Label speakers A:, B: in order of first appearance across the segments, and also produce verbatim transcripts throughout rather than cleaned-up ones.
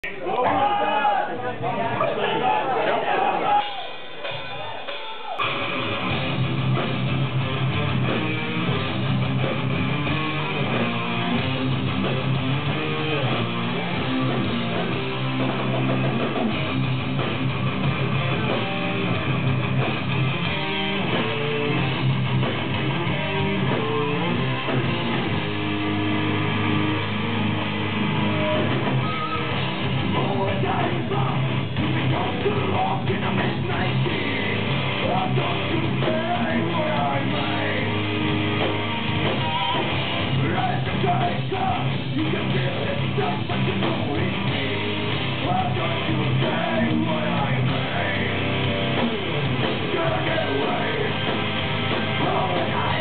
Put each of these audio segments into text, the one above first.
A: You can feel it, just but you know it's me. Why don't you say what I mean? Gotta get away. Oh, and I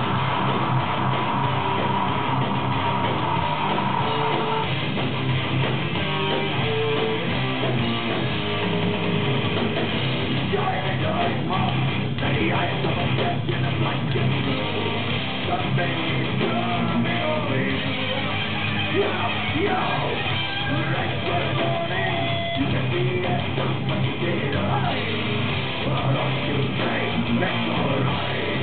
A: Driving going home, many eyes of a death in a blanket. Something is coming over. Yo, yo, right for the morning, you can see it, but you did alright. Why don't you say that's alright?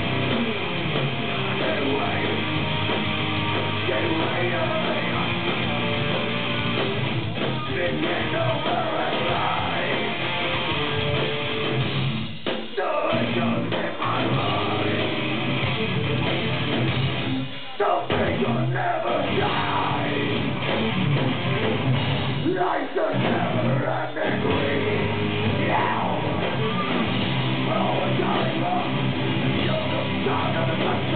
A: Get away, get away, away. Living over and life. So I don't get my mind. Don't think you'll never die. Life's a never-ending dream. Yeah. Oh, it's all wrong. You're the son of the